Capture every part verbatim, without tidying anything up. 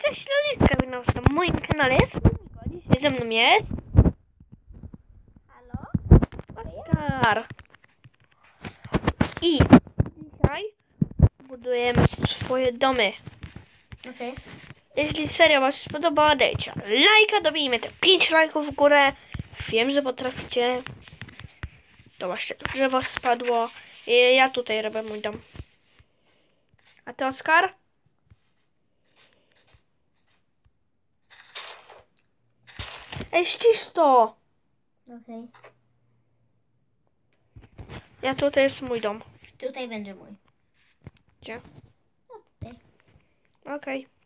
Cześć ludziska, witam was na moim kanale. Jestem Niko, dzisiaj ze mną jest... Halo? Oskar. I dzisiaj budujemy swoje domy. Okej. Okay. Jeśli seria wam się spodoba, dajcie lajka, dobijmy te pięć lajków w górę. Wiem, że potraficie. To właśnie to drzewo spadło. I ja tutaj robię mój dom. A ty, Oskar? Ej, ścisz to! Okej. Okay. Ja tutaj jest mój dom. Tutaj będzie mój. Gdzie? No tutaj. Okej. Okay.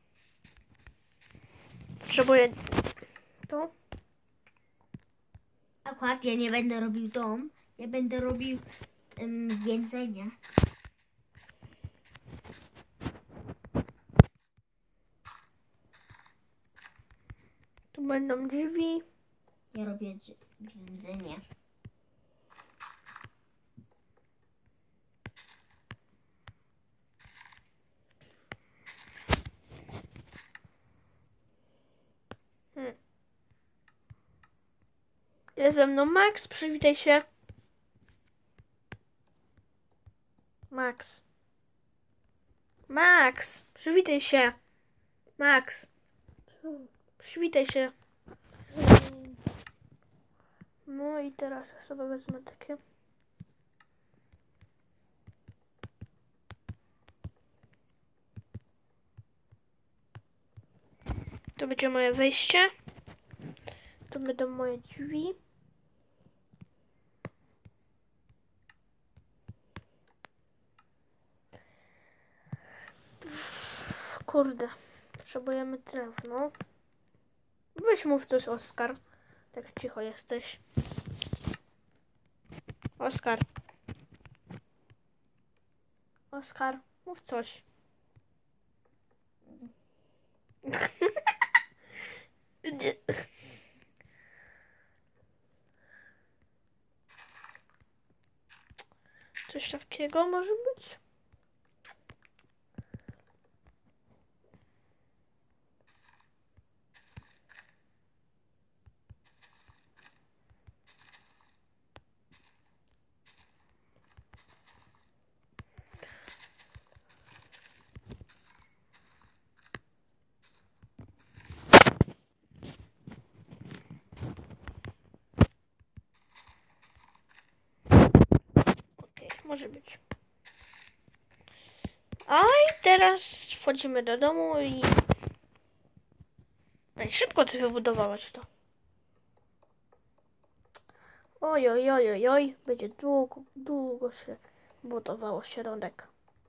Potrzebuję to. Akurat ja nie będę robił dom. Ja będę robił um, więzienie. Tu będą drzwi. Ja robię więzienie. Hmm. Jest ze mną Max, przywitaj się. Max. Max, przywitaj się. Max. Przywitaj się. No i teraz ja sobie wezmę takie. To będzie moje wejście. To będą moje drzwi. Kurde, potrzebujemy drewno. Weź mów coś, Oskar. Tak cicho jesteś. Oskar. Oskar, mów coś. Coś takiego może być? Może być. A i teraz wchodzimy do domu i... Ej, szybko ty wybudowałaś to. Oj, oj, oj, oj, oj. Będzie długo, długo się budowało środek.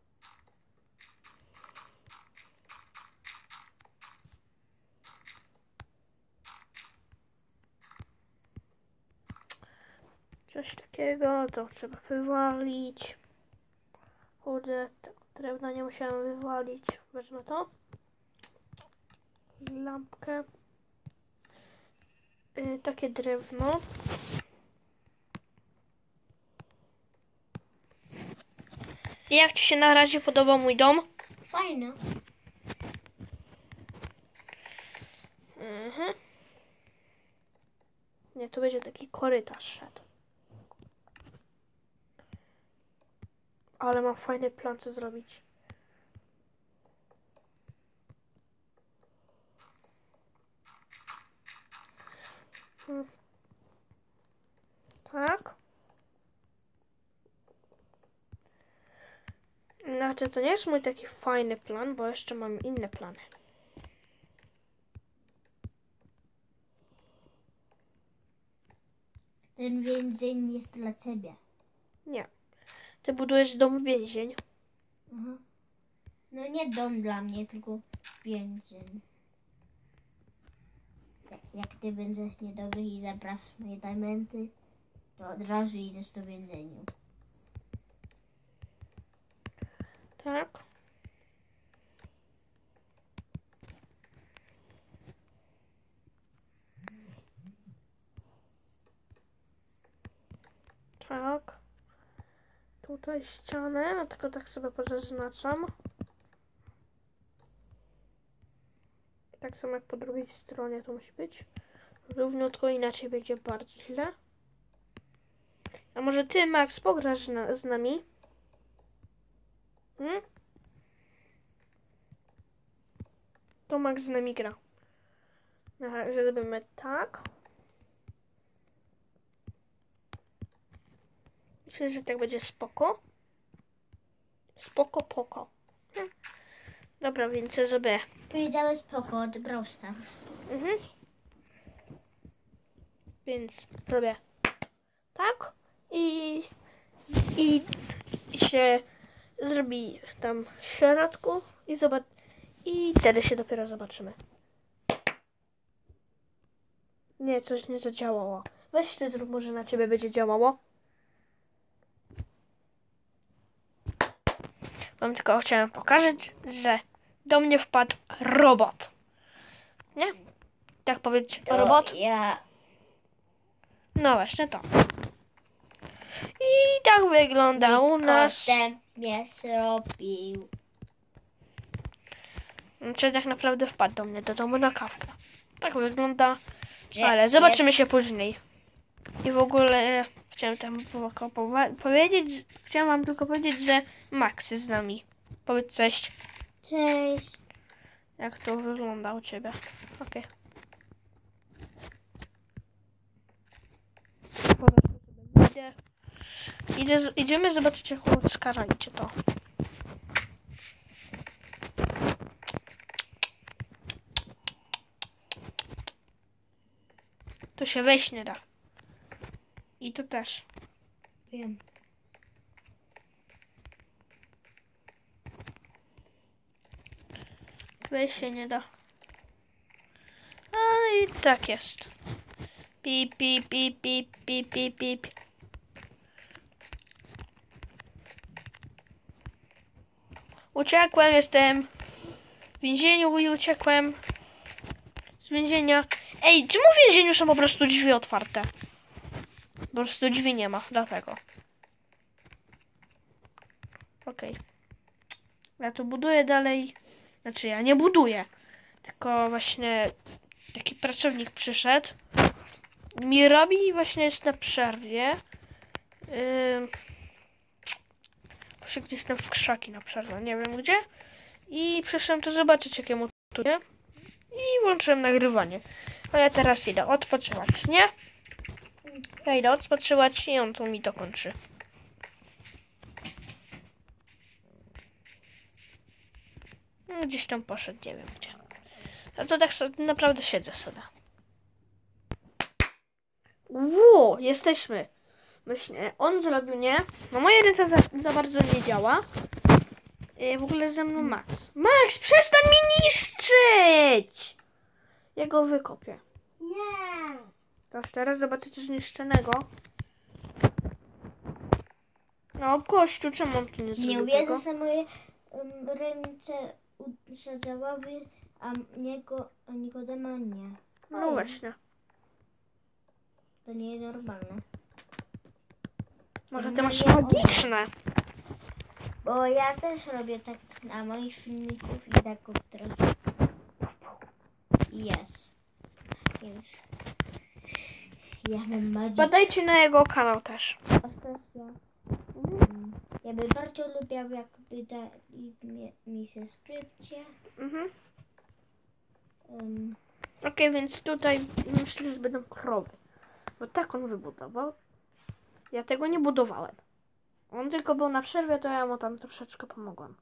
Coś takiego, to trzeba wywalić. Kurde, tego drewna nie musiałem wywalić. Wezmę to. Lampkę. Yy, takie drewno. I jak ci się na razie podoba mój dom? Fajne. Mhm. Nie, tu będzie taki korytarz szedł. Ale mam fajny plan, co zrobić. Hmm. Tak. Znaczy, to nie jest mój taki fajny plan, bo jeszcze mam inne plany. Ten więzień jest dla ciebie. Nie. Ty budujesz dom więzień. Aha. No nie dom dla mnie, tylko więzień. Jak, jak ty będziesz niedobry i zabrasz moje diamenty, to od razu idziesz do więzienia. Tak. Tak. Tutaj ścianę, tylko tak sobie pozaznaczam. Tak samo jak po drugiej stronie to musi być. Równiutko, inaczej będzie bardzo źle. A może ty, Max, pograsz na, z nami? Hmm? To Max z nami gra. Na razie zrobimy tak. Myślę, że tak będzie spoko. Spoko, poko. Hmm. Dobra, więc ja zrobię. Powiedziałeś spoko od Brawl Stars. Mhm. Więc robię tak i, i, i się zrobi tam w środku i zobacz i wtedy się dopiero zobaczymy. Nie, coś nie zadziałało. Weź ty zrób, może na ciebie będzie działało. Wam tylko chciałem pokazać, że do mnie wpadł robot. Nie? Tak powiedzieć, To robot? ja... No właśnie to. I tak wygląda u nas. Kotem mnie zrobił. Czy tak naprawdę wpadł do mnie do domu na kawkę. Tak wygląda. Że Ale zobaczymy jest... się później. I w ogóle chciałem tam po- po- powiedzieć, chciałem wam tylko powiedzieć, że Max jest z nami. Powiedz cześć. Cześć. Jak to wygląda u ciebie? Okej. Idę. Idę, z- idziemy zobaczyć jak u Oskara idzie to. To się wejść nie da. I to też. Wiem. Wejść się nie da. A i tak jest. Pip, pip, pip, pip, pip, pip, pip. Uciekłem, jestem w więzieniu i uciekłem z więzienia. Ej, czemu w więzieniu są po prostu drzwi otwarte? Po prostu drzwi nie ma, dlatego. Okej. Okay. Ja tu buduję dalej. Znaczy ja nie buduję. Tylko właśnie taki pracownik przyszedł. Mi robi i właśnie jest na przerwie. Yy... Muszę gdzieś tam w krzaki na przerwę, nie wiem gdzie. I przyszedłem tu zobaczyć jakiemu tu nie. I włączyłem nagrywanie. A ja teraz idę odpoczywać, nie? Ja idę odpoczywać i on tu mi dokończy. No, gdzieś tam poszedł, nie wiem gdzie. A to tak sobie, naprawdę siedzę sobie. Ło, jesteśmy. Myślę, on zrobił, nie? No moja ręka za, za bardzo nie działa. Yy, w ogóle ze mną Max. Max, przestań mi niszczyć! Ja go wykopię. Nie. Proszę, teraz zobaczycie zniszczonego. No, kościół, czemu on tu nie zrobił Nie tego? uwierzę, że moje um, ręce zadziałały, a niego, a Nikodema nie. No Oj, właśnie. To nie jest normalne. Może ty No masz nie, magiczne. Bo ja też robię tak na moich filmików i tak trochę. Jest. Więc ja mam magię. Badajcie na jego kanał też. Mm, Ja bym bardzo lubiał, jakby dali mi, mi subskrypcję. Mhm. Um, Okej, więc tutaj myślę, że będą krowy. Bo tak on wybudował. Ja tego nie budowałem. On tylko był na przerwie, to ja mu tam troszeczkę pomogłam.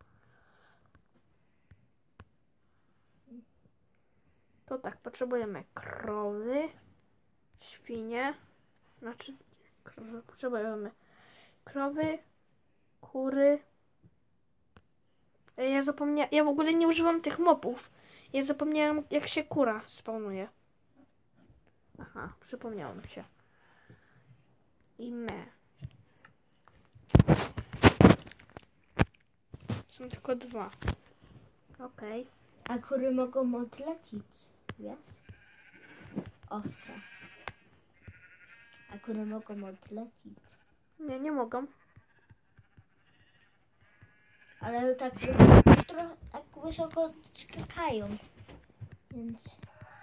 To tak, potrzebujemy krowy, świnie, znaczy krowy, potrzebujemy krowy, kury. Ja zapomniałem, ja w ogóle nie używam tych mopów. Ja zapomniałem, jak się kura spawnuje. Aha, przypomniałem się. I me. Są tylko dwa. Okej. a kury mogą odlecieć, wiesz? Owce. A kury mogą odlecieć. Nie, nie mogą. Ale tak trochę tak wysoko skakają. więc...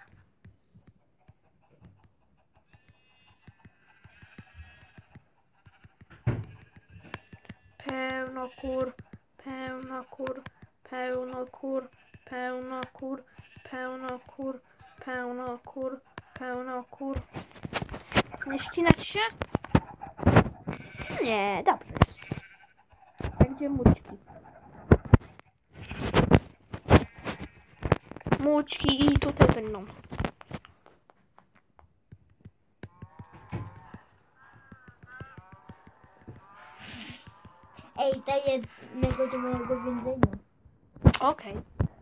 Pełno kur, pełno kur, pełno kur, pełno kur, pełno kur, pełno kur, pełno kur. Nie ścinać się? Nie, dobrze jest. A gdzie mućki? Mućki i tutaj będą. Ej, daj jednego do mojego więzienia. Okej.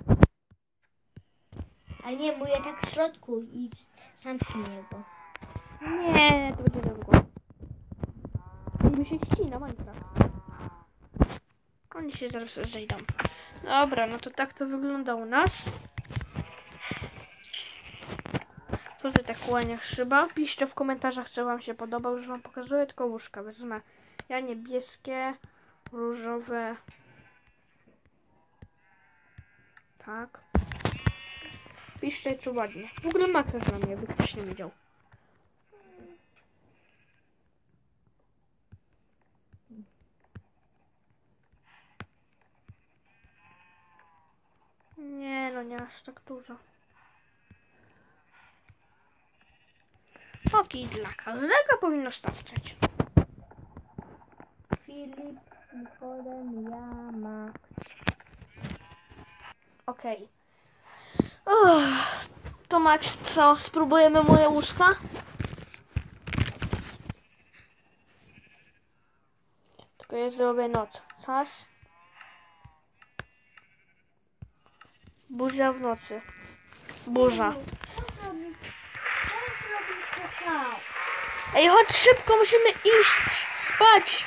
Ale nie, mówię tak w środku i z- zamknij go. Nie, to będzie dobrze. Mi się ścina Minecraft. Oni się zaraz zejdą. Dobra, no to tak to wygląda u nas. Tutaj tak łania szyba. Piszcie w komentarzach, co wam się podobał. Już wam pokazuję, tylko łóżka wezmę. Ja niebieskie, różowe. Tak. Piszcie, czy ładnie. W ogóle makijaż na mnie, jakby ktoś nie widział. Nie, no nie aż tak dużo. Oki dla każdego powinno starczyć. Filip, Nikodem, ja, Max. Okej. Okay. To Max, co? Spróbujemy moje łóżka? Tylko ja zrobię noc. Czas. Burza w nocy. Burza. Co zrobił? Co zrobił kakao? Ej, chodź szybko, musimy iść spać.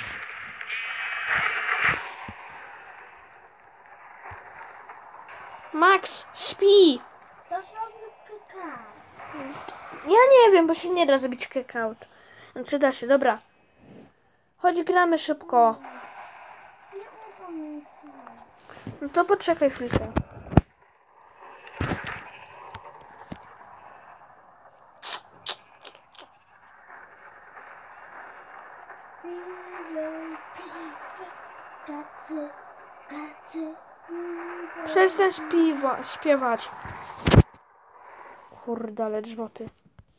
Max, śpi. To zrobił kakao. Ja nie wiem, bo się nie da zrobić kick-out. Znaczy da się, dobra. Chodź, gramy szybko. Nie mam pomysłu. No to poczekaj chwilkę. Gacy, gacy. Przestań śpiewa, śpiewać. Kurde, ale grzmoty.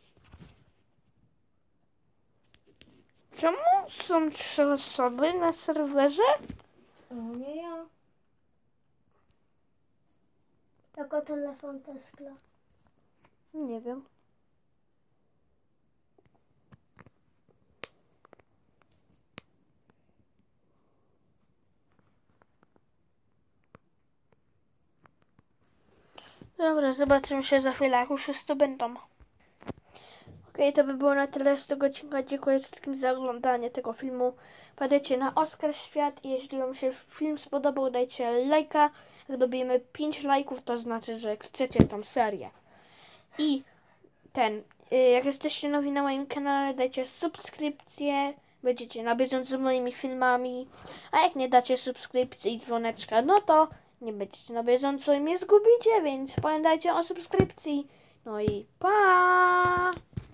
Czemu są trzy osoby na serwerze? O, nie ja. Tylko telefon Tesla. Nie wiem. Dobra, zobaczymy się za chwilę, jak już wszyscy będą. Okej, to by było na tyle z tego odcinka. Dziękuję wszystkim za oglądanie tego filmu. Pamiętajcie na Oskar Świat i jeśli wam się film spodobał, dajcie lajka. Jak dobijemy pięć lajków, to znaczy, że chcecie tą serię. I ten, jak jesteście nowi na moim kanale, dajcie subskrypcję. Będziecie na bieżąco z moimi filmami. A jak nie dacie subskrypcji i dzwoneczka, no to nie będziecie na bieżąco i mnie zgubicie, więc pamiętajcie o subskrypcji. No i pa!